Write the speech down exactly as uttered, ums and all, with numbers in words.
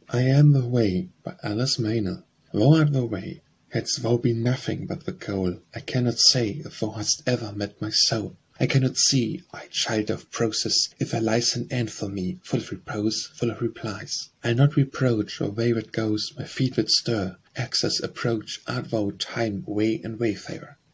I am the way, by Meynell. Thou art the way, hadst thou been nothing but the goal, I cannot say if thou hast ever met my soul. I cannot see, I child of process, if there lies an end for me, full of repose, full of replies. I'll not reproach or wayward goes, my feet would stir, access approach, art thou time, way and wayfarer.